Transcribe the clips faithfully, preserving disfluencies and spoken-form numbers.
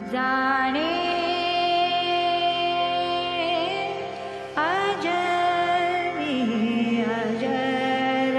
जाने अजरि अजर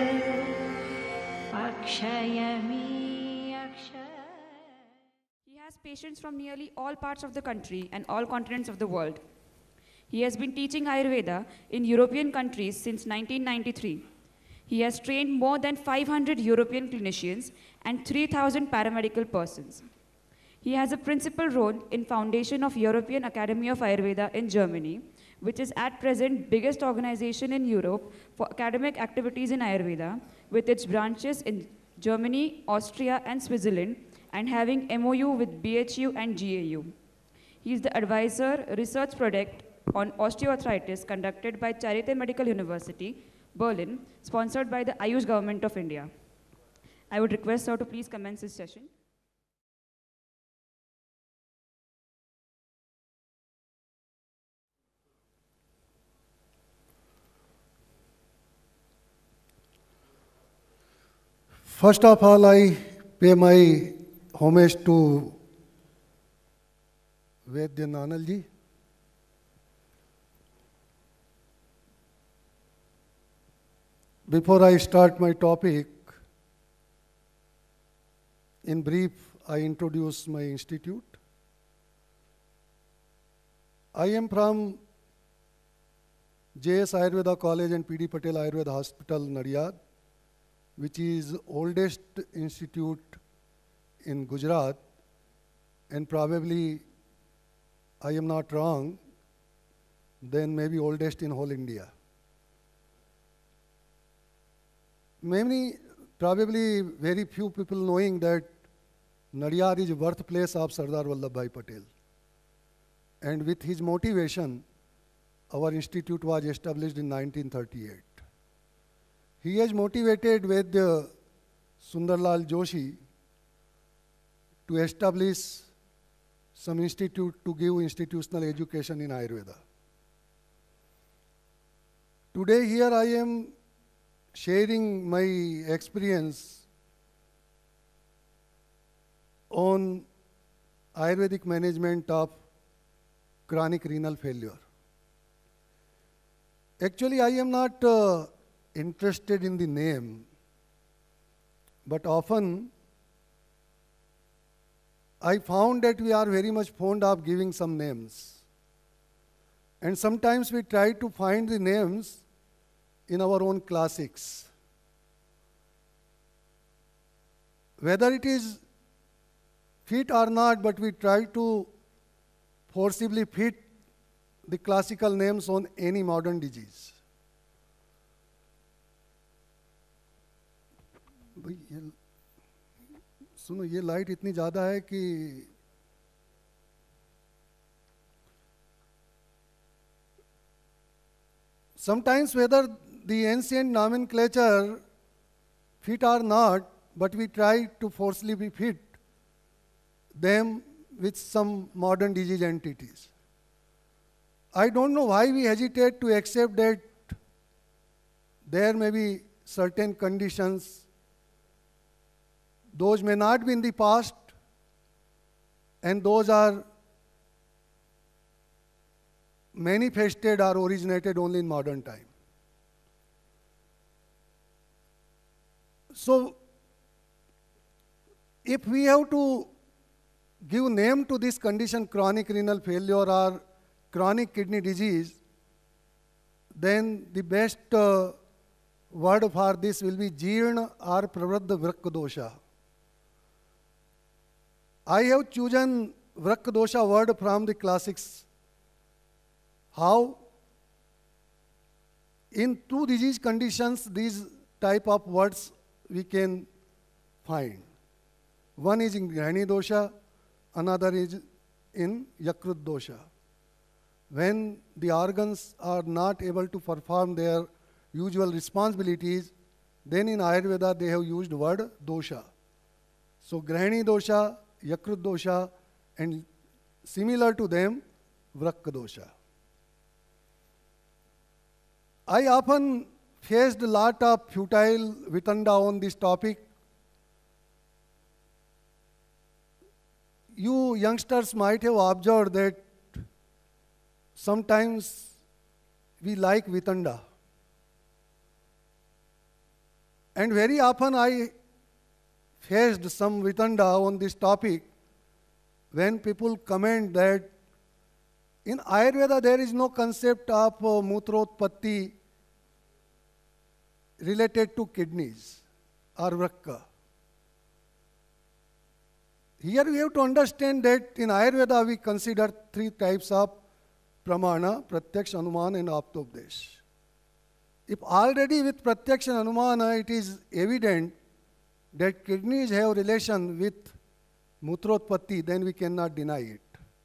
अक्षयमी Akshay. He has patients from nearly all parts of the country and all continents of the world. He has been teaching Ayurveda in European countries since nineteen ninety-three. He has trained more than five hundred European clinicians and three thousand paramedical persons. He has a principal role in foundation of European Academy of Ayurveda in Germany, which is at present biggest organization in Europe for academic activities in Ayurveda, with its branches in Germany, Austria, and Switzerland, and having M O U with B H U and G A U. He is the advisor research project on osteoarthritis conducted by Charité Medical University, Berlin, sponsored by the Ayush Government of India. I would request sir to please commence this session. First of all, I pay my homage to Vaidya Nanal ji. Before I start my topic, in brief, I introduce my institute. I am from J S Ayurveda College and P D Patel Ayurveda Hospital, Nadiyad, which is oldest institute in Gujarat, and probably, I am not wrong, then maybe oldest in whole India. Many, probably very few people knowing that Nadiyad is birthplace of Sardar Vallabhbhai Patel. And with his motivation, our institute was established in nineteen thirty-eight. He has motivated Vaidya Sundarlal Joshi to establish some institute to give institutional education in Ayurveda. Today here I am sharing my experience on Ayurvedic management of chronic renal failure. Actually, I am not uh, interested in the name, but often I found that we are very much fond of giving some names. And sometimes we try to find the names in our own classics. Whether it is fit or not, but we try to forcibly fit the classical names on any modern disease. भाई ये सुनो, ये light इतनी ज़्यादा है कि sometimes whether the ancient nomenclature fit or not, but we try to forcibly fit them with some modern disease entities. I don't know why we hesitate to accept that there may be certain conditions, those may not be in the past, and those are manifested or originated only in modern time. So, if we have to give name to this condition, chronic renal failure or chronic kidney disease, then the best uh, word for this will be Jeerna or Pravruddha Vrakka dosha. I have chosen Vrakka dosha word from the classics. How? In two disease conditions, these type of words we can find. One is in Grihani dosha, another is in Yakrut dosha. When the organs are not able to perform their usual responsibilities, then in Ayurveda they have used word dosha. So Grihani dosha, Yakrut dosha, and similar to them, Vrakka dosha. I often faced a lot of futile vitanda on this topic. you youngsters might have observed that sometimes we like Vitanda. And very often I faced some Vitanda on this topic when people comment that in Ayurveda there is no concept of uh, Mutrotpatti related to kidneys or vrakka. Here we have to understand that in Ayurveda we consider three types of pramana, pratyaksh, anuman and aptopdesh. If already with pratyaksh and anumana it is evident that kidneys have relation with mutrotpatti, then we cannot deny it.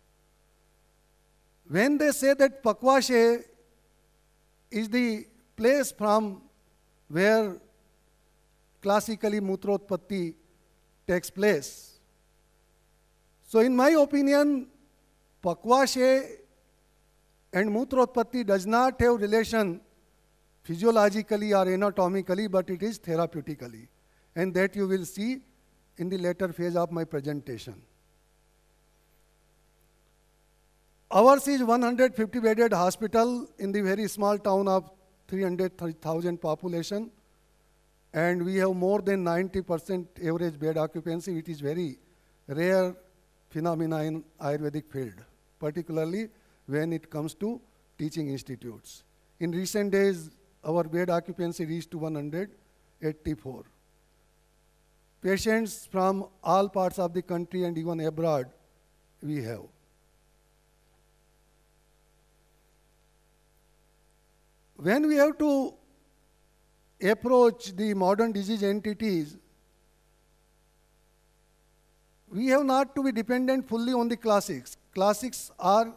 When they say that Pakvashe is the place from where classically mutrotpatti takes place, so in my opinion, Pakvashe and mutrotpatti does not have relation physiologically or anatomically, but it is therapeutically. And that you will see in the later phase of my presentation. Ours is one hundred fifty bedded hospital in the very small town of three hundred thousand population, and we have more than ninety percent average bed occupancy, which is very rare phenomena in Ayurvedic field, particularly when it comes to teaching institutes. In recent days, our bed occupancy reached to one hundred eighty-four. Patients from all parts of the country and even abroad we have. When we have to approach the modern disease entities, we have not to be dependent fully on the classics. Classics are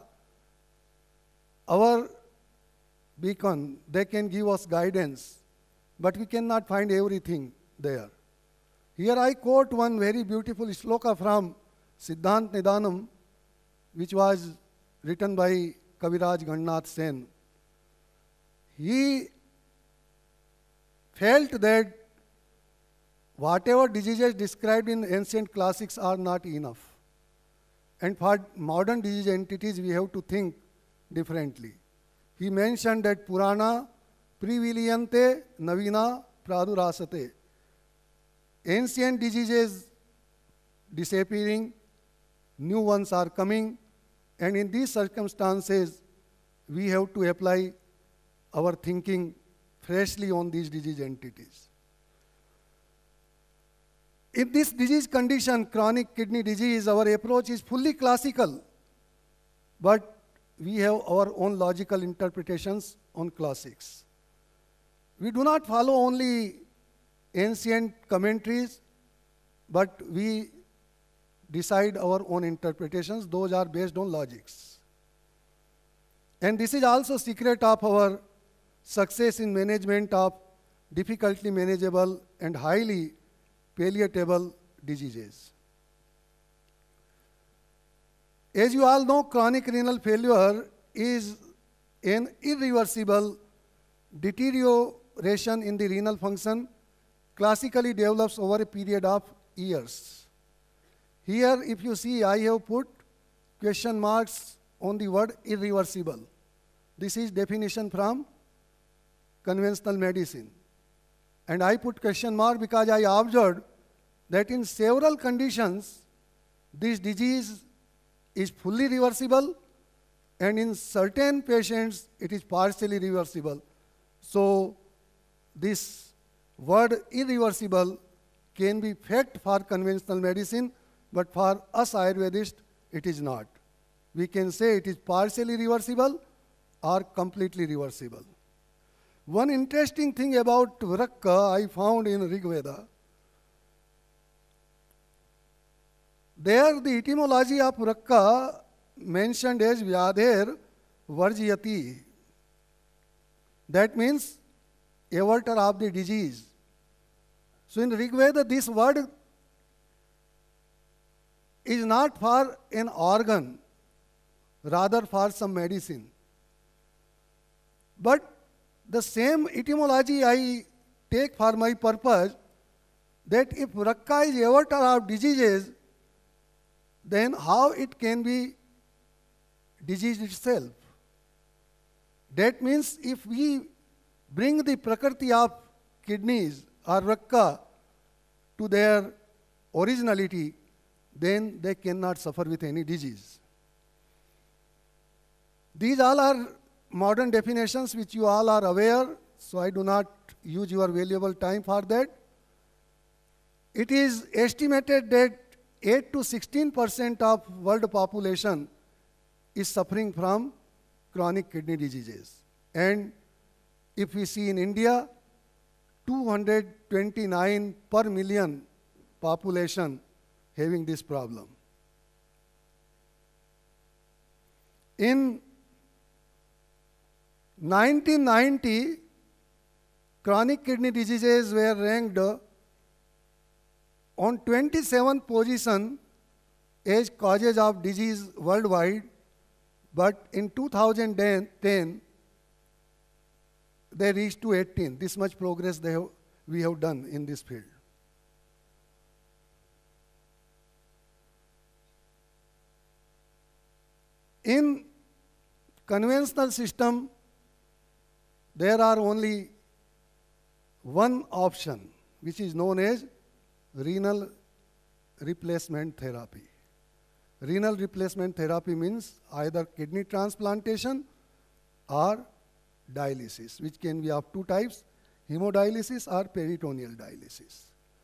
our beacon. They can give us guidance, but we cannot find everything there. Here I quote one very beautiful shloka from Siddhant Nidanam, which was written by Kaviraj Gannath Sen. He felt that whatever diseases described in ancient classics are not enough. And for modern disease entities, we have to think differently. He mentioned that Purana Priviliyante Navina Pradurasate. Ancient diseases disappearing, new ones are coming, and in these circumstances, we have to apply our thinking freshly on these disease entities. In this disease condition, chronic kidney disease, our approach is fully classical, but we have our own logical interpretations on classics. We do not follow only ancient commentaries, but we decide our own interpretations. Those are based on logics. And this is also secret of our success in management of difficultly manageable and highly palliatable diseases. As you all know, chronic renal failure is an irreversible deterioration in the renal function, classically develops over a period of years. Here, if you see, I have put question marks on the word irreversible. This is definition from conventional medicine. And I put question mark because I observed that in several conditions, this disease is fully reversible, and in certain patients, it is partially reversible. So, this word irreversible can be fact for conventional medicine, but for us Ayurvedists, it is not. We can say it is partially reversible or completely reversible. One interesting thing about vrakka I found in Rig Veda. There the etymology of vrakka mentioned as vyadher varjyati. That means averter of the disease. So in Rig Veda, this word is not for an organ, rather for some medicine. But the same etymology I take for my purpose, that if vrakka is averter of diseases, then how it can be disease itself? That means if we bring the prakriti of kidneys or rakka to their originality, then they cannot suffer with any disease. These all are modern definitions which you all are aware, so I do not use your valuable time for that. It is estimated that eight to sixteen percent of world population is suffering from chronic kidney diseases. And if we see in India, two hundred twenty-nine per million population having this problem. In nineteen ninety, chronic kidney diseases were ranked on twenty-seventh position as causes of disease worldwide, but in two thousand ten, they reached to eighteen. This much progress they have, we have done in this field. In conventional system, there are only one option, which is known as renal replacement therapy. Renal replacement therapy means either kidney transplantation or dialysis, which can be of two types, hemodialysis or peritoneal dialysis.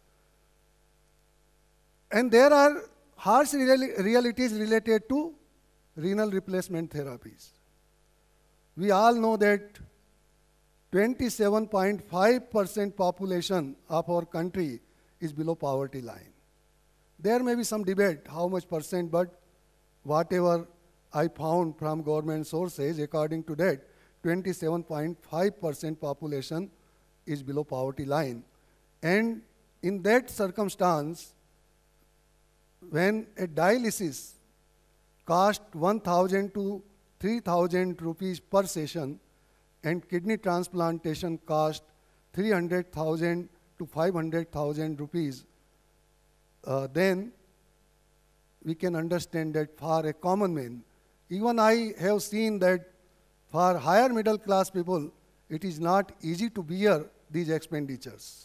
And there are harsh reali- realities related to renal replacement therapies. We all know that twenty-seven point five percent population of our country is below poverty line. There may be some debate how much percent, but whatever I found from government sources, according to that, twenty-seven point five percent population is below poverty line. And in that circumstance, when a dialysis cost one thousand to three thousand rupees per session and kidney transplantation cost three hundred thousand to five hundred thousand rupees, uh, then we can understand that for a common man, even I have seen that for higher middle class people, it is not easy to bear these expenditures.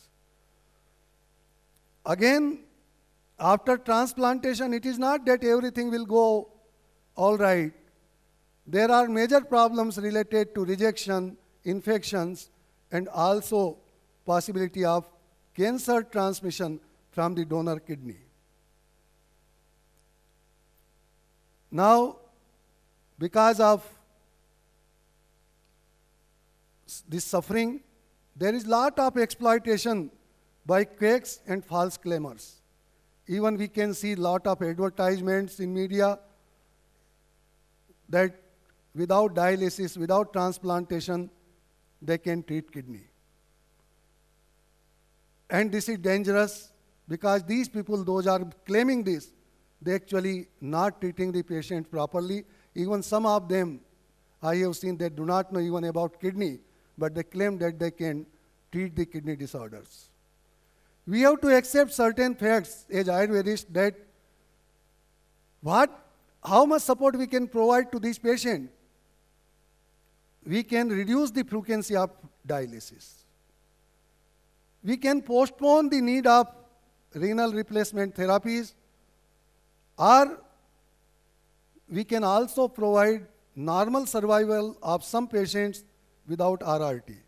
Again, after transplantation, it is not that everything will go all right. There are major problems related to rejection, infections, and also possibility of cancer transmission from the donor kidney. Now, because of this suffering, there is lot of exploitation by quacks and false claimers. Even we can see lot of advertisements in media that without dialysis, without transplantation, they can treat kidney. And this is dangerous because these people, those are claiming this, they actually not treating the patient properly. Even some of them, I have seen, they do not know even about kidney, but they claim that they can treat the kidney disorders. We have to accept certain facts as Ayurvedists that what, how much support we can provide to this patient. We can reduce the frequency of dialysis. We can postpone the need of renal replacement therapies, or we can also provide normal survival of some patients without R R T.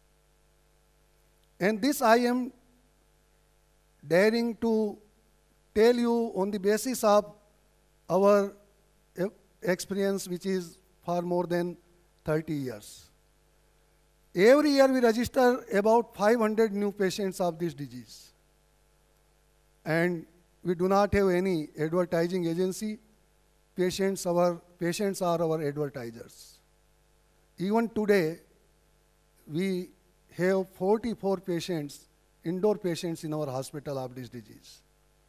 And this I am daring to tell you on the basis of our experience, which is for more than thirty years. Every year we register about five hundred new patients of this disease. And we do not have any advertising agency. Patients, our, patients are our advertisers. Even today, we have forty-four patients, indoor patients in our hospital of this disease.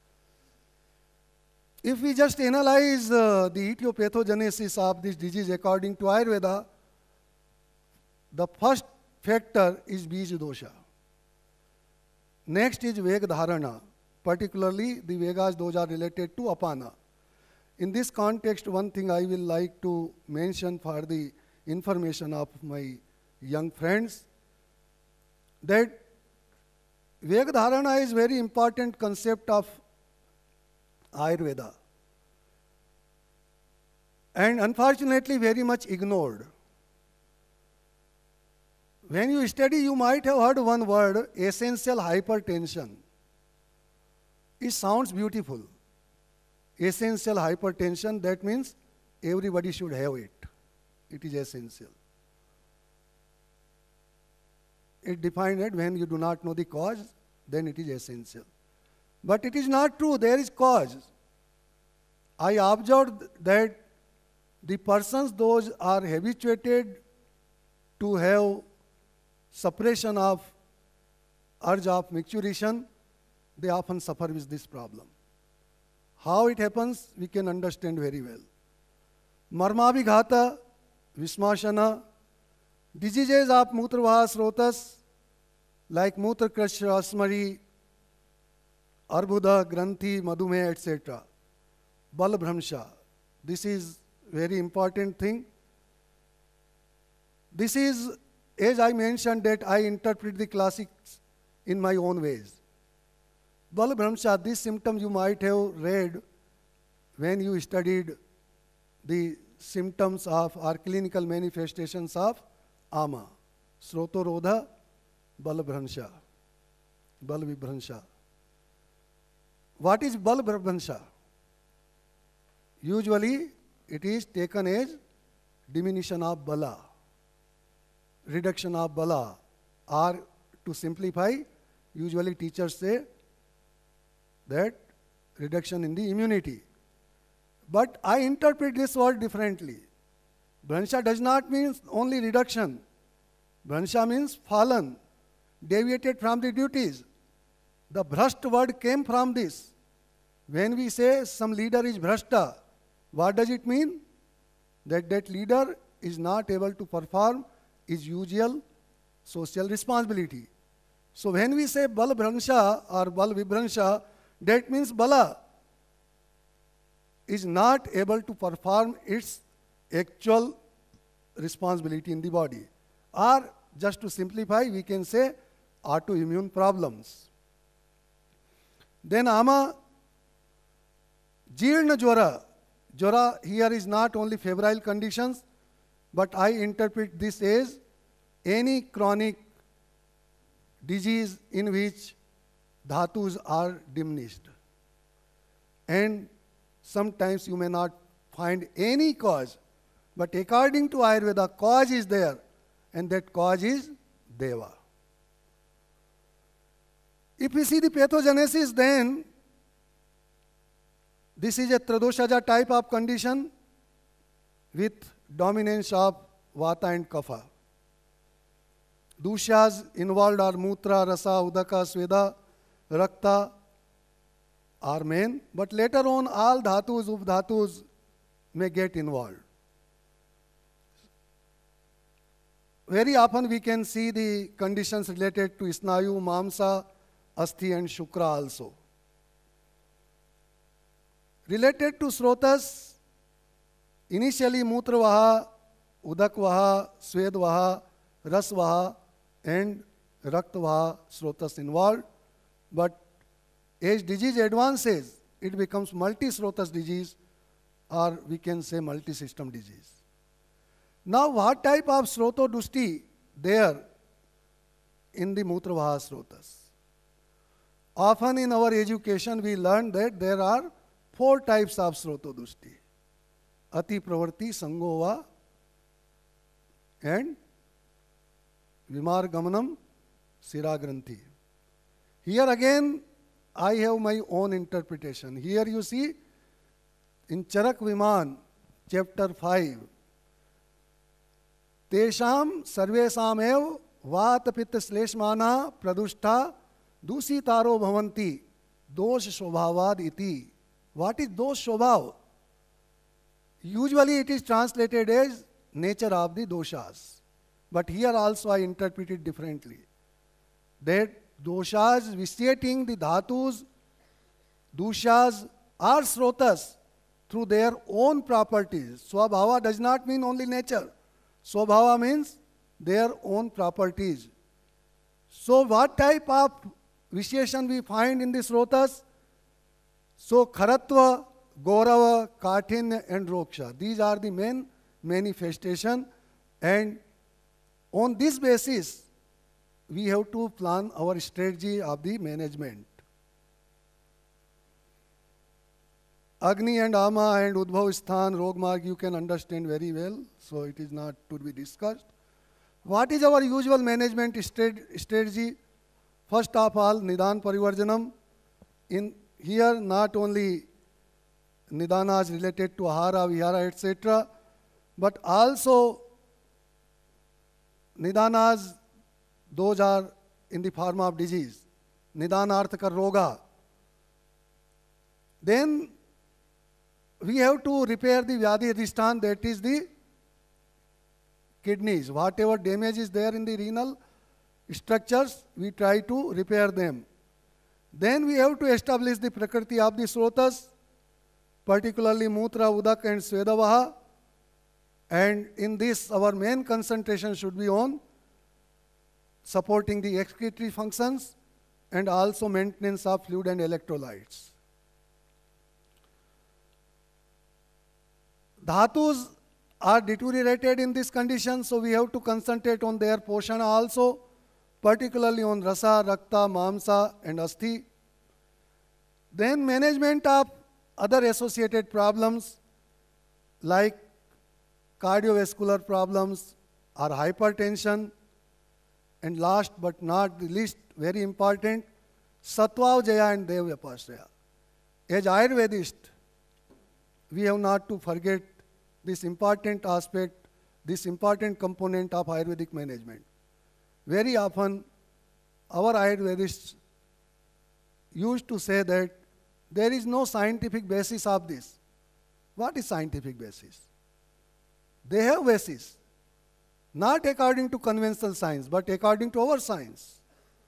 If we just analyze uh, the etiopathogenesis of this disease according to Ayurveda, the first factor is Bij dosha. Next is Veg dharana, particularly the Vegas, those are related to Apana. In this context, one thing I will like to mention for the information of my young friends, that Vegadharana is very important concept of Ayurveda, and unfortunately very much ignored. When you study, you might have heard one word, essential hypertension. It sounds beautiful. Essential hypertension, that means everybody should have it. It is essential. It defined that when you do not know the cause, then it is essential. But it is not true, there is cause. I observed that the persons, those are habituated to have suppression of urge of micturition, they often suffer with this problem. How it happens, we can understand very well. Marmabhighata, Vishmashana, diseases of Mutravaha Srotas, like Mutrakrasha, Asmari, Arbuda, Granthi, Madhume, et cetera. Balabhramsha, this is very important thing. This is, as I mentioned, that I interpret the classics in my own ways. Balabhramsha, this symptom you might have read when you studied the symptoms of or clinical manifestations of ama. Srotorodha, Balabhramsha, Balvibhramsha. What is Balabhramsha? Usually it is taken as diminution of bala, reduction of bala, or to simplify, usually teachers say that reduction in the immunity. But I interpret this word differently. Bhransha does not mean only reduction. Bhransha means fallen, deviated from the duties. The bhrasht word came from this. When we say some leader is bhrashta, what does it mean? That that leader is not able to perform his usual social responsibility. So when we say bal bhransha or bal vibhransha, that means bala is not able to perform its actual responsibility in the body. Or just to simplify, we can say autoimmune problems. Then ama, jirna jwara. Jwara here is not only febrile conditions, but I interpret this as any chronic disease in which dhatus are diminished. And sometimes you may not find any cause, but according to Ayurveda, cause is there, and that cause is Deva. If we see the pathogenesis, then this is a Tradoshaja type of condition with dominance of Vata and Kapha. Dushas involved are Mutra, Rasa, Udaka, Sweda, Rakta are main, but later on all dhatus, updhatus may get involved. Very often we can see the conditions related to Snayu, Mamsa, Asthi and Shukra also. Related to Srotas, initially Mutravaha, Udakvaha, Swedvaha, Rasvaha and Raktavaha Srotas involved, but as disease advances, it becomes multi-Srotas disease, or we can say multi-system disease. Now, what type of Srotodushti there in the Mutravaha Srotas? Often in our education, we learn that there are four types of Srotodushti. Ati Pravarti, Sangova, and Vimar Gamanam, Siragranthi. Here again, I have my own interpretation. Here you see, in Charak Viman, chapter five, Tesham Sarvesam ev Vata Pitta Sleshmana Pradushta Dusitaro Bhavanti Dosh Shobhavad iti. What is Dosh Shobhav? Usually it is translated as nature of the doshas. But here also I interpret it differently. That doshas vitiating the dhatus, dushas or srotas through their own properties. Swabhava does not mean only nature. Swabhava means their own properties. So what type of visheshan we find in these rotas? So Kharatva, Gaurava, Kathinya and Roksha. These are the main manifestation, and on this basis we have to plan our strategy of the management. Agni and Ama and Udbhav Sthan, Rogmarg you can understand very well, so it is not to be discussed. What is our usual management strategy? First of all, Nidan Parivarjanam. In here, not only Nidanas related to Ahara, Vihara, et cetera, but also Nidanas, those are in the form of disease. Nidanarthaka Roga. Then we have to repair the Vyadhi Adhishthan, that is the kidneys. Whatever damage is there in the renal structures, we try to repair them. Then we have to establish the Prakriti of the Srotas, particularly Mutra, Udak and Svedavaha. And in this, our main concentration should be on supporting the excretory functions and also maintenance of fluid and electrolytes. Dhatus are deteriorated in this condition, so we have to concentrate on their poshana also, particularly on rasa, rakta, mamsa and asthi. Then management of other associated problems like cardiovascular problems or hypertension, and last but not the least, very important, Sattva-Jaya and Dev-Vyapashraya. As Ayurvedist, we have not to forget this important aspect, this important component of Ayurvedic management. Very often, our Ayurvedists used to say that there is no scientific basis of this. What is scientific basis? They have basis, not according to conventional science, but according to our science.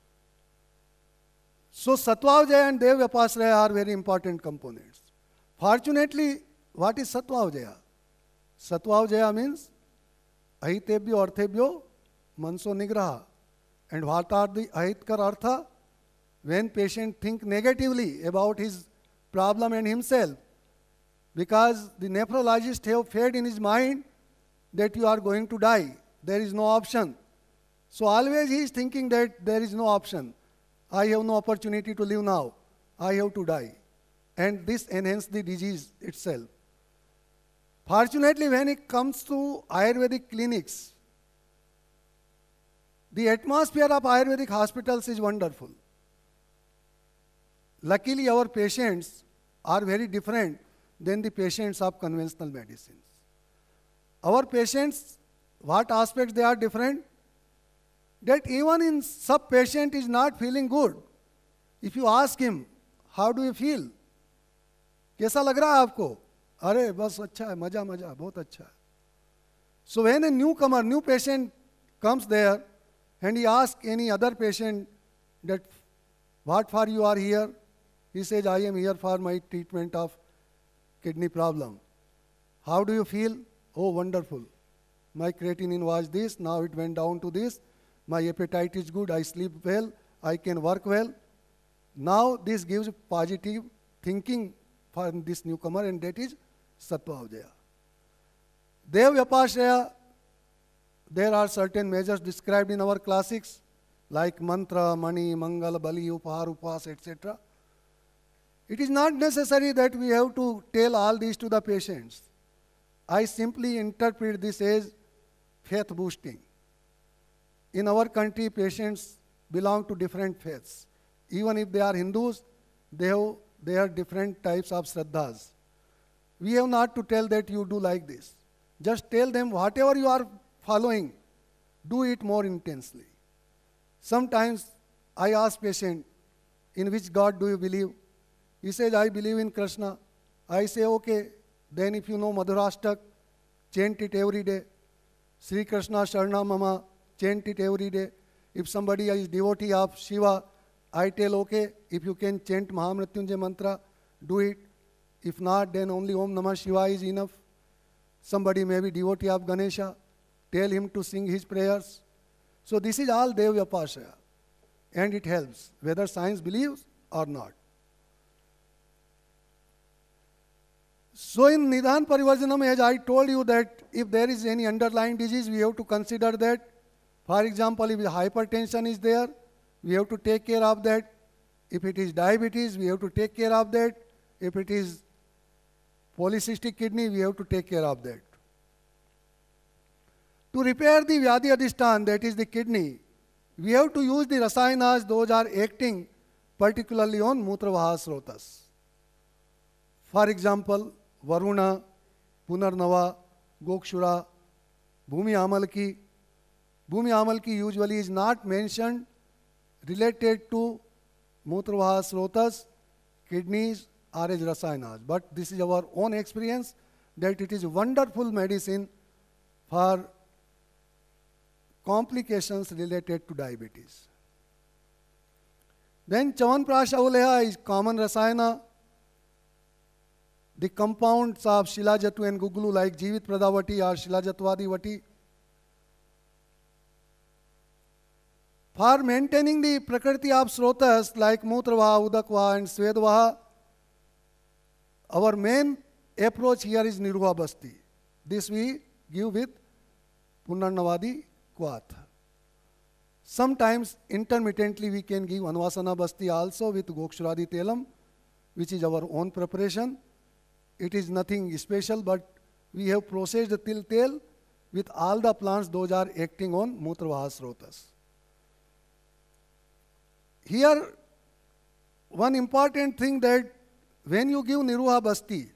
So Sattva-Jaya and Dev-Vyapashraya are very important components. Fortunately, what is Sattva-Jaya? Sattva-Jaya means Ahitebhyo Arthebhyo Manso Nigraha. And what are the Ahitkar Artha? When patient think negatively about his problem and himself, because the nephrologist have fed in his mind that you are going to die, there is no option. So always he is thinking that there is no option. I have no opportunity to live now. I have to die. And this enhances the disease itself. Fortunately, when it comes to Ayurvedic clinics, the atmosphere of Ayurvedic hospitals is wonderful. Luckily, our patients are very different than the patients of conventional medicines. Our patients, what aspects they are different? That even in sub-patient is not feeling good. If you ask him, how do you feel? कैसा लग रहा है आपको? अरे बस अच्छा है, मजा मजा, बहुत अच्छा है. So when a newcomer, new patient comes there and he asks any other patient that what for you are here, he says, I am here for my treatment of kidney problem. How do you feel? Oh, wonderful. My creatinine was this, now it went down to this. My appetite is good, I sleep well, I can work well. Now this gives positive thinking for this newcomer, and that is Sattva-Jaya. Dev-Vyapashraya, there are certain measures described in our classics like mantra, mani, mangal, bali, upahar, upas, et cetera. It is not necessary that we have to tell all these to the patients. I simply interpret this as faith boosting. In our country, patients belong to different faiths. Even if they are Hindus, they have they are different types of shraddhas. We have not to tell that you do like this. Just tell them whatever you are following, do it more intensely. Sometimes I ask patient, in which God do you believe? He says, I believe in Krishna. I say, okay, then if you know Madhurashtak, chant it every day. Sri Krishna Sharna Mama, chant it every day. If somebody is devotee of Shiva, I tell, okay, if you can chant Mahamrityunjay mantra, do it. If not, then only Om Namah Shivaya is enough. Somebody may be devotee of Ganesha. Tell him to sing his prayers. So this is all Dev Vyapashaya. And it helps, whether science believes or not. So in Nidhan Parivarjanam, as I told you that if there is any underlying disease, we have to consider that. For example, if hypertension is there, we have to take care of that. If it is diabetes, we have to take care of that. If it is polycystic kidney, we have to take care of that. To repair the Vyadhi Adhishtan, that is the kidney, we have to use the rasayanas, those are acting particularly on Mutravaha Srotas. For example, Varuna, Punarnava, Gokshura, Bhumi Amalki. Bhumi Amalki usually is not mentioned related to Mutravaha Srotas, kidneys, or as rasayanas. But this is our own experience that it is wonderful medicine for complications related to diabetes. Then Chavanprash Avaleha is common rasayana. The compounds of Shilajatu and Guglu like Jivit Pradavati or Shilajatwadi Vati. For maintaining the Prakriti of Srotas like Mutravaha, Udakvaha and Svedvaha, our main approach here is Niruha Basti. This we give with Punarnavadi Kvat. Sometimes intermittently we can give Anvasana Basti also with Gokshuradi Telam, which is our own preparation. It is nothing special, but we have processed the til tel with all the plants, those are acting on Mutravaha Srotas. Here, one important thing that when you give Niruha Basti,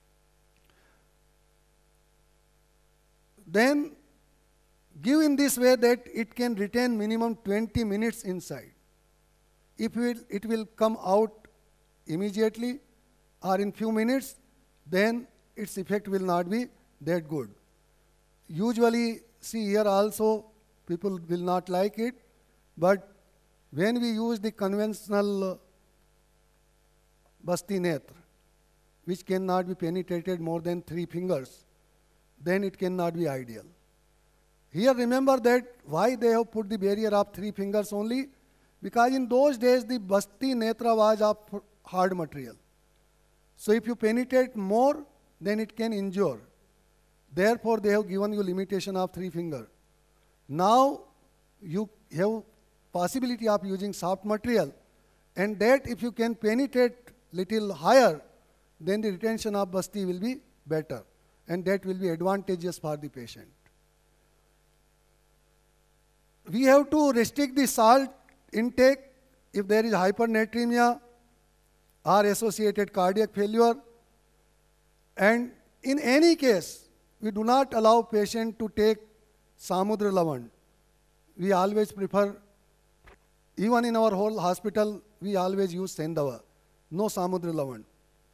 then give in this way that it can retain minimum twenty minutes inside. If it, it will come out immediately or in few minutes, then its effect will not be that good. Usually, see here also, people will not like it, but when we use the conventional Basti Netra, which cannot be penetrated more than three fingers, then it cannot be ideal. Here remember that why they have put the barrier of three fingers only, because in those days the Basti Netra was of hard material. So if you penetrate more, then it can injure. Therefore, they have given you limitation of three finger. Now you have possibility of using soft material, and that if you can penetrate little higher, then the retention of Basti will be better, and that will be advantageous for the patient. We have to restrict the salt intake if there is hypernatremia or associated cardiac failure, and in any case, we do not allow patient to take Samudra Lavan. We always prefer, even in our whole hospital, we always use Sendava, no Samudra Lavan.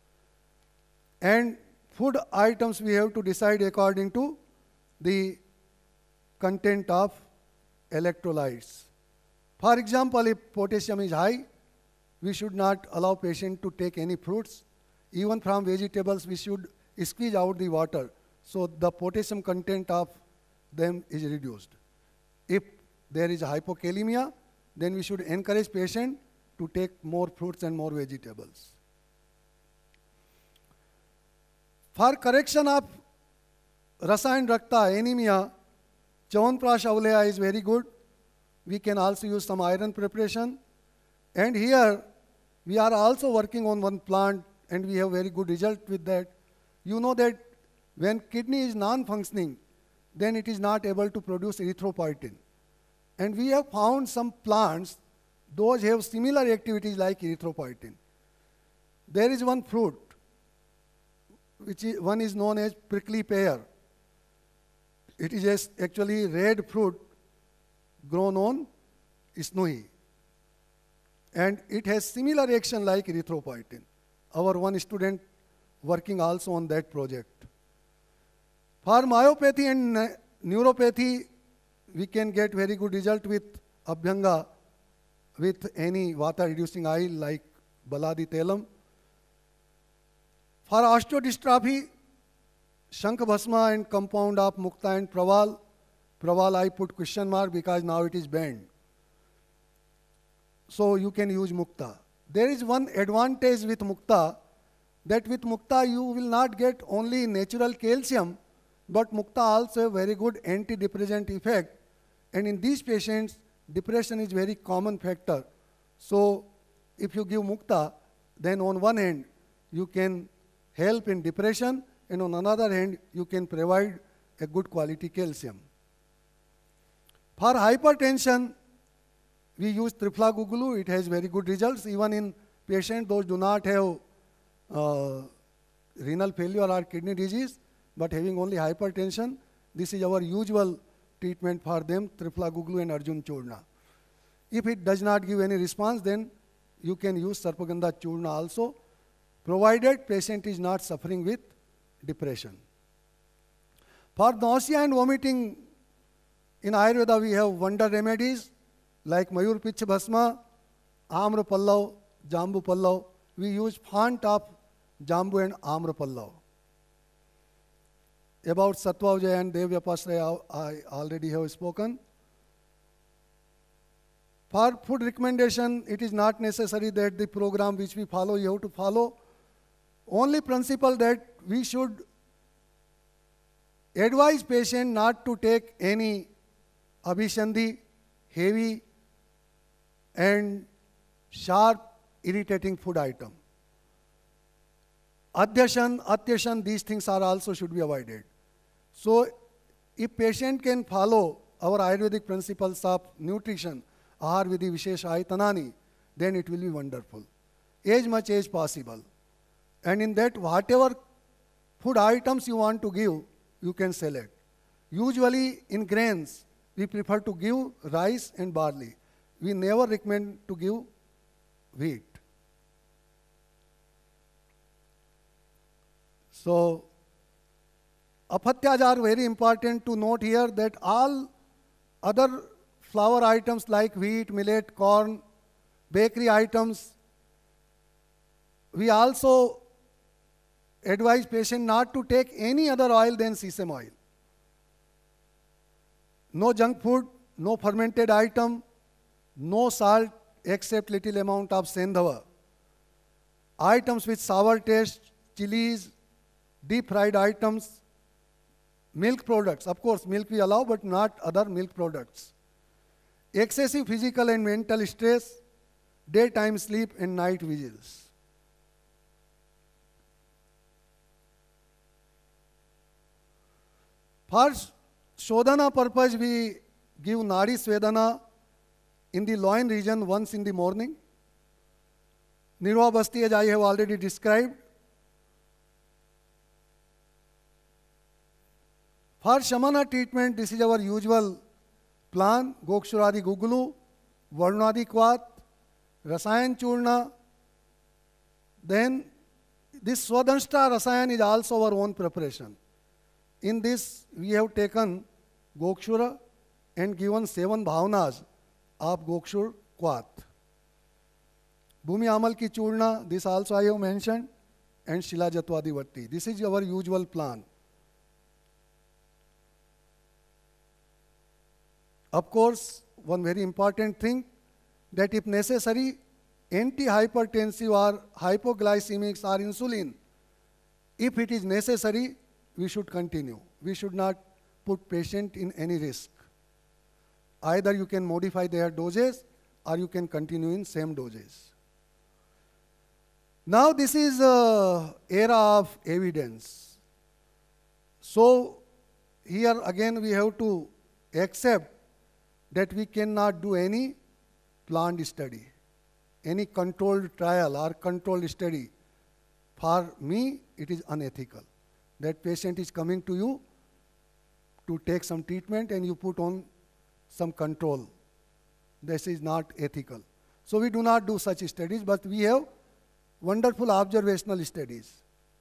And food items we have to decide according to the content of electrolytes. For example, if potassium is high, we should not allow patient to take any fruits. Even from vegetables, we should squeeze out the water, so the potassium content of them is reduced. If there is hypokalemia, then we should encourage patient to take more fruits and more vegetables. For correction of Rasayan Rakta, anemia, Chavanprash Avaleha is very good. We can also use some iron preparation. And here, we are also working on one plant, and we have very good result with that. You know that when kidney is non-functioning, then it is not able to produce erythropoietin. And we have found some plants, those have similar activities like erythropoietin. There is one fruit, which is, one is known as prickly pear. It is actually red fruit grown on snowy. And it has similar action like erythropoietin. Our one student working also on that project. For myopathy and neuropathy, we can get very good result with Abhyanga, with any vata reducing oil like Baladi Telam. For osteodystrophy, Shankh Bhasma and compound of Mukta and Praval. Praval I put question mark because now it is banned. So you can use Mukta. There is one advantage with Mukta, that with Mukta you will not get only natural calcium, but Mukta also have very good antidepressant effect. And in these patients, depression is very common factor. So if you give Mukta, then on one hand, you can help in depression, and on another hand, you can provide a good quality calcium. For hypertension, we use Tripla Gugulu. It has very good results. Even in patients, those do not have uh, renal failure or kidney disease, but having only hypertension, this is our usual treatment for them, Tripla Guglu and Arjun Churna. If it does not give any response, then you can use Sarpagandha Churna also, provided patient is not suffering with depression. For nausea and vomiting, in Ayurveda we have wonder remedies like Mayur Pichh Bhasma, Amra Pallav, Jambu Pallav. We use font of Jambu and Amra Pallav. About Sattva Vijaya and Dev Vyapasraya, I already have spoken. For food recommendation, it is not necessary that the program which we follow, you have to follow. Only principle that we should advise patient not to take any abhishandi, heavy and sharp, irritating food item. Adhyashan, atyashan, these things are also should be avoided. So if patient can follow our Ayurvedic principles of nutrition, Ahar Vidhi Vishesh Aitanani, then it will be wonderful. As much as possible. And in that, whatever food items you want to give, you can select. Usually in grains, we prefer to give rice and barley. We never recommend to give wheat. So, apatyas are very important to note here, that all other flour items like wheat, millet, corn, bakery items, we also advise patient not to take any other oil than sesame oil. No junk food, no fermented item, no salt except little amount of sendhava. Items with sour taste, chilies, deep fried items, milk products. Of course, milk we allow, but not other milk products. Excessive physical and mental stress, daytime sleep and night vigils. For Shodhana purpose, we give Nadi Svedana in the loin region once in the morning. Nirva Basti, as I have already described. For Shamana treatment, this is our usual plan: Gokshuradi Gugulu, Varunadi Kwat, Rasayan Churna. Then this Swadanshta Rasayan is also our own preparation. In this, we have taken Gokshura and given seven bhavanas of Gokshur Kwat. Bhumi Amal Ki Churna, this also I have mentioned, and Shila Jatwadi Vatti. This is our usual plan. Of course, one very important thing, that if necessary, anti-hypertensive or hypoglycemics or insulin, if it is necessary, we should continue. We should not put patient in any risk. Either you can modify their doses or you can continue in same doses. Now this is an era of evidence. So here again we have to accept that we cannot do any planned study, any controlled trial or controlled study. For me, it is unethical. That patient is coming to you to take some treatment and you put on some control. This is not ethical. So we do not do such studies, but we have wonderful observational studies.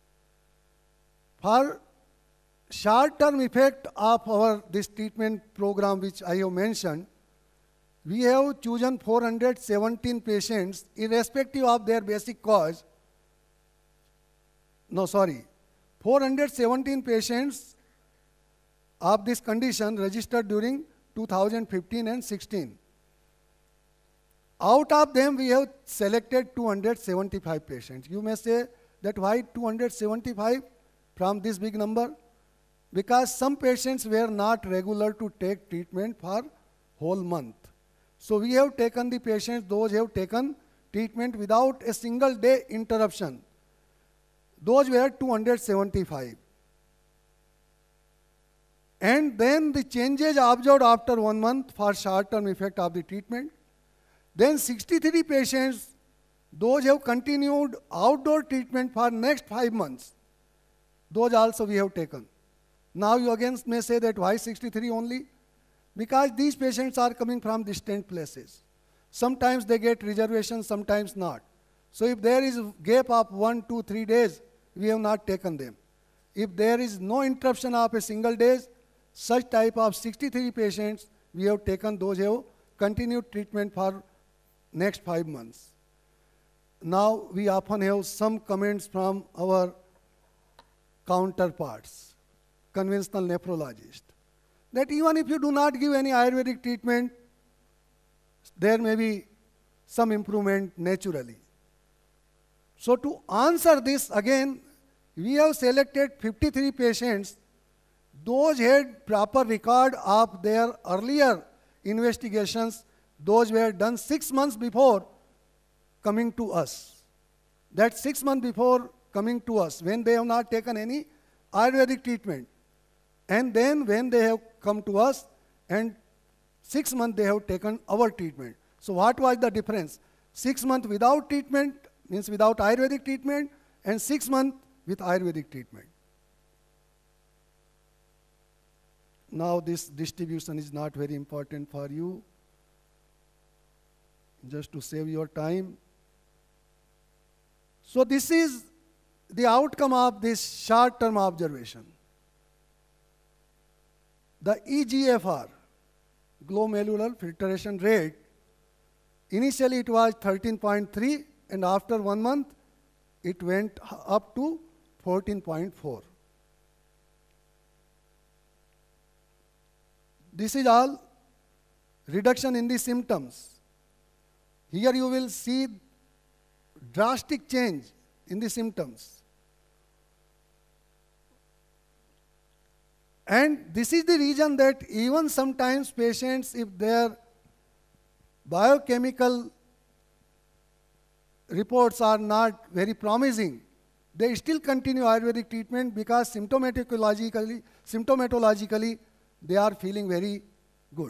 For short-term effect of our this treatment program which I have mentioned, we have chosen four hundred seventeen patients irrespective of their basic cause. no sorry, four hundred seventeen patients of this condition registered during two thousand fifteen and sixteen. Out of them, we have selected two hundred seventy-five patients. You may say that why two hundred seventy-five from this big number? Because some patients were not regular to take treatment for whole month. So we have taken the patients, those who have taken treatment without a single day interruption. Those were two hundred seventy-five. And then the changes observed after one month for short-term effect of the treatment. Then sixty-three patients, those have continued outdoor treatment for next five months. Those also we have taken. Now you again may say that why sixty-three only? Because these patients are coming from distant places. Sometimes they get reservations, sometimes not. So if there is a gap of one, two, three days, we have not taken them. If there is no interruption of a single day, such type of sixty-three patients, we have taken those who have continued treatment for next five months. Now we often have some comments from our counterparts, conventional nephrologists, that even if you do not give any Ayurvedic treatment, there may be some improvement naturally. So to answer this again, we have selected fifty-three patients. Those had proper record of their earlier investigations. Those were done six months before coming to us. That six months before coming to us, when they have not taken any Ayurvedic treatment. And then when they have come to us, and six months they have taken our treatment. So what was the difference? Six months without treatment, means without Ayurvedic treatment, and six months with Ayurvedic treatment. Now this distribution is not very important for you. Just to save your time. So this is the outcome of this short-term observation. The E G F R, glomerular filtration rate, initially it was thirteen point three, and after one month it went up to fourteen point four. This is all reduction in the symptoms. Here you will see drastic change in the symptoms. And this is the reason that even sometimes patients, if their biochemical reports are not very promising, they still continue Ayurvedic treatment because symptomatologically, symptomatologically they are feeling very good.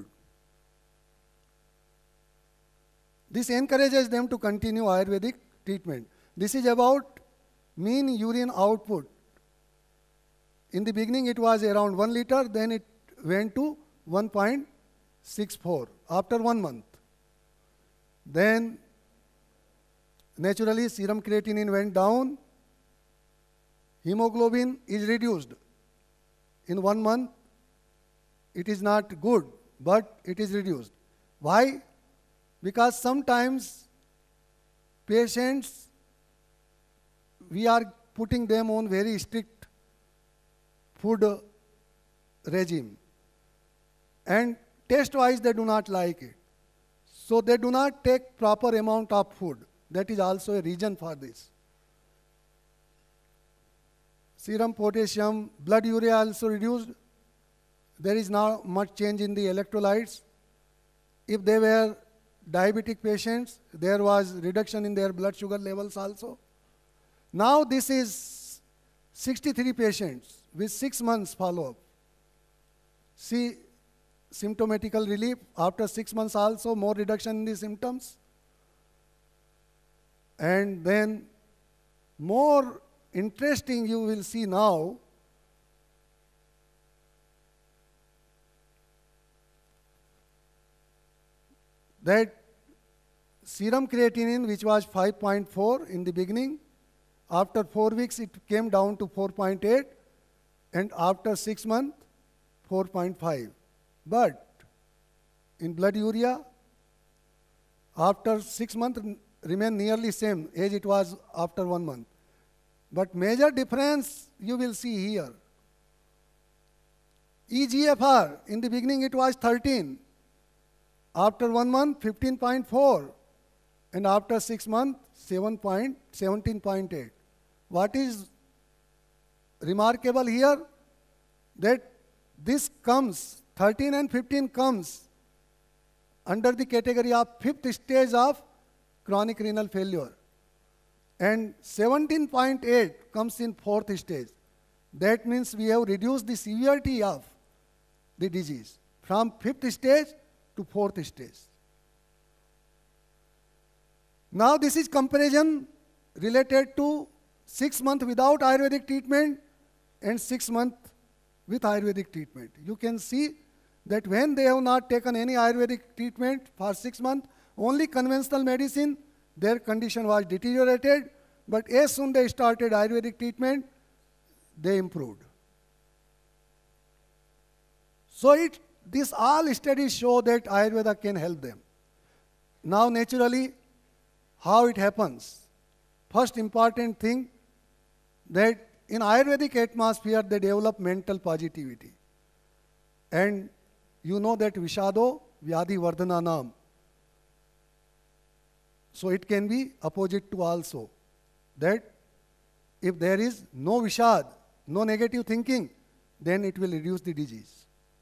This encourages them to continue Ayurvedic treatment. This is about mean urine output. In the beginning it was around one liter, then it went to one point six four after one month. Then naturally serum creatinine went down, hemoglobin is reduced. In one month it is not good, but it is reduced. Why? Because sometimes patients, we are putting them on very strict food regime. And taste-wise they do not like it. So they do not take proper amount of food. That is also a reason for this. Serum potassium, blood urea also reduced. There is not much change in the electrolytes. If they were diabetic patients, there was reduction in their blood sugar levels also. Now this is sixty-three patients with six months follow-up. See symptomatical relief after six months also, more reduction in the symptoms. And then more interesting you will see now, that serum creatinine, which was five point four in the beginning, after four weeks it came down to four point eight, and after six months, four point five. But in blood urea, after six months remain nearly same as it was after one month. But major difference you will see here. E G F R, in the beginning it was thirteen. After one month, fifteen point four. And after six months, seventeen point eight. What is remarkable here? That this comes, thirteen and fifteen comes under the category of fifth stage of chronic renal failure. And seventeen point eight comes in fourth stage. That means we have reduced the severity of the disease from fifth stage to fourth stage. Now this is comparison related to six months without Ayurvedic treatment and six months with Ayurvedic treatment. You can see that when they have not taken any Ayurvedic treatment for six months, only conventional medicine, their condition was deteriorated. But as soon they started Ayurvedic treatment, they improved. So it, this all studies show that Ayurveda can help them. Now naturally, how it happens? First important thing, that in Ayurvedic atmosphere they develop mental positivity. And you know that Vishado Vyadhi Vardhananam. So it can be opposite to also. That if there is no Vishad, no negative thinking, then it will reduce the disease.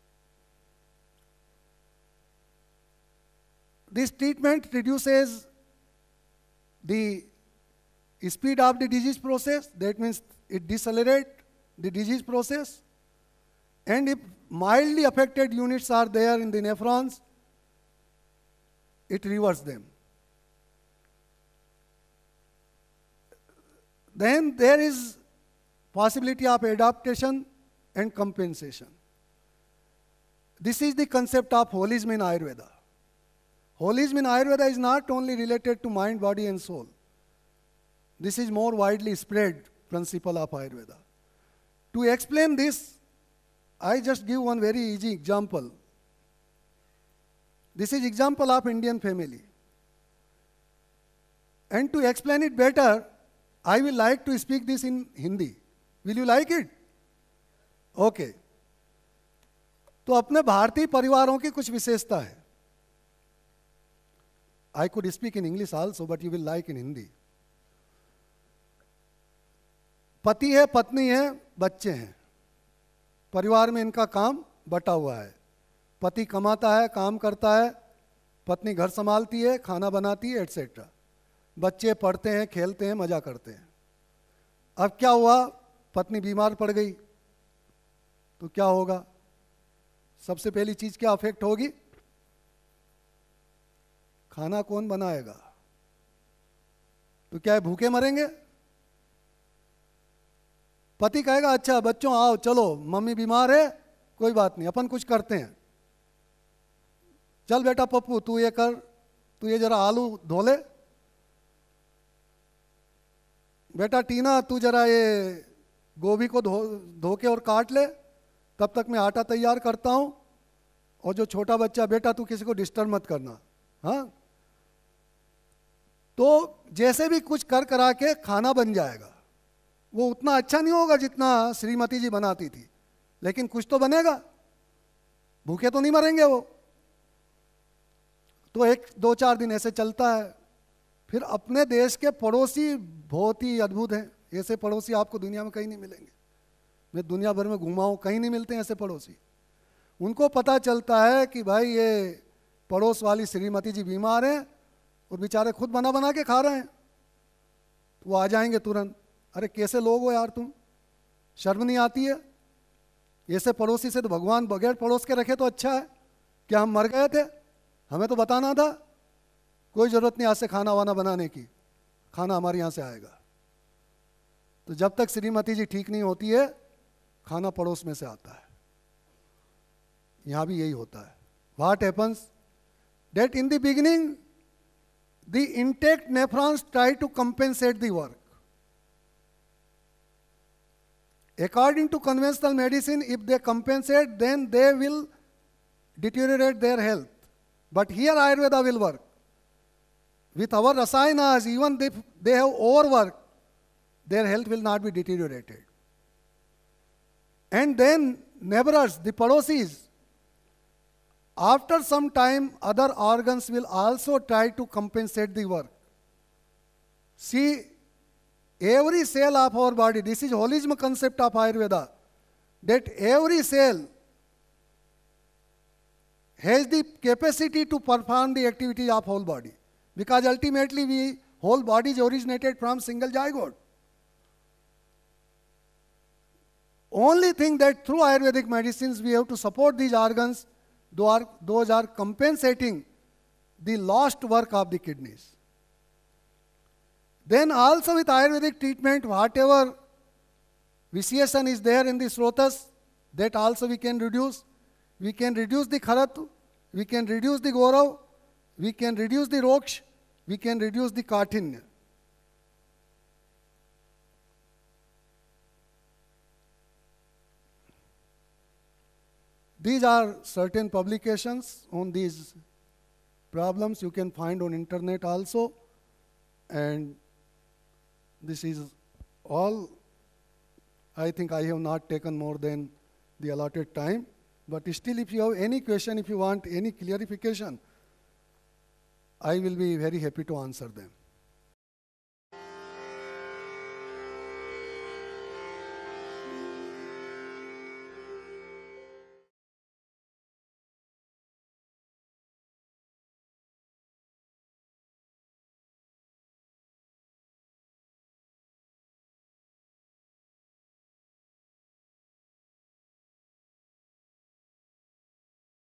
This treatment reduces the speed of the disease process. That means it decelerates the disease process. And if mildly affected units are there in the nephrons, it reverses them. Then there is possibility of adaptation and compensation. This is the concept of holism in Ayurveda. Holism in Ayurveda is not only related to mind, body and soul. This is more widely spread principle of Ayurveda. To explain this, I just give one very easy example. This is example of Indian family. And to explain it better, I will like to speak this in Hindi. Will you like it? Okay. तो अपने भारतीय परिवारों की कुछ विशेषता है. I could speak in English also, but you will like in Hindi. पति है, पत्नी है, बच्चे हैं. परिवार में इनका काम बटा हुआ है. पति कमाता है, काम करता है, पत्नी घर संभालती है, खाना बनाती है, एटसेट्रा. बच्चे पढ़ते हैं, खेलते हैं, मजा करते हैं. अब क्या हुआ? पत्नी बीमार पड़ गई तो क्या होगा? सबसे पहली चीज क्या अफेक्ट होगी? खाना कौन बनाएगा? तो क्या है, भूखे मरेंगे? पति कहेगा अच्छा बच्चों आओ चलो, मम्मी बीमार है, कोई बात नहीं, अपन कुछ करते हैं. चल बेटा पप्पू तू ये कर, तू ये जरा आलू धो ले. बेटा टीना तू जरा ये गोभी को धो धो के और काट ले, तब तक मैं आटा तैयार करता हूं. और जो छोटा बच्चा, बेटा तू किसी को डिस्टर्ब मत करना. हाँ, तो जैसे भी कुछ कर करा के खाना बन जाएगा. वो उतना अच्छा नहीं होगा जितना श्रीमती जी बनाती थी, लेकिन कुछ तो बनेगा. भूखे तो नहीं मरेंगे वो. तो एक दो चार दिन ऐसे चलता है. फिर अपने देश के पड़ोसी बहुत ही अद्भुत हैं. ऐसे पड़ोसी आपको दुनिया में कहीं नहीं मिलेंगे. मैं दुनिया भर में घुमा हूं, कहीं नहीं मिलते हैं ऐसे पड़ोसी. उनको पता चलता है कि भाई ये पड़ोस वाली श्रीमती जी बीमार हैं और बेचारे खुद बना बना के खा रहे हैं. वो आ जाएंगे तुरंत. अरे कैसे लोग हो यार तुम, शर्म नहीं आती है? ऐसे पड़ोसी से तो भगवान बगैर पड़ोस के रखे तो अच्छा है. क्या हम मर गए थे? हमें तो बताना था. कोई ज़रूरत नहीं आज से खाना वाना बनाने की, खाना हमारे यहाँ से आएगा. तो जब तक श्रीमती जी ठीक नहीं होती है, खाना पड़ोस में से आता है. यहाँ भी यही होता है. What happens? That in the beginning, the intact nephrons try to compensate the work. According to conventional medicine, if they compensate, then they will deteriorate their health. But here Ayurveda will work. With our rasayanas, even if they have overworked, their health will not be deteriorated. And then neighbors, the padosis, after some time, other organs will also try to compensate the work. See, every cell of our body, this is holism concept of Ayurveda, that every cell has the capacity to perform the activity of whole body. Because ultimately, we whole body is originated from single zygote. Only thing that through Ayurvedic medicines we have to support these organs, those are, those are compensating the lost work of the kidneys. Then also with Ayurvedic treatment, whatever vitiation is there in the srotas, that also we can reduce. We can reduce the kharat, we can reduce the gaurav, we can reduce the roksh, we can reduce the kaঠিন্য. These are certain publications on these problems you can find on internet also, and this is all. I think I have not taken more than the allotted time, but still if you have any question, if you want any clarification, I will be very happy to answer them.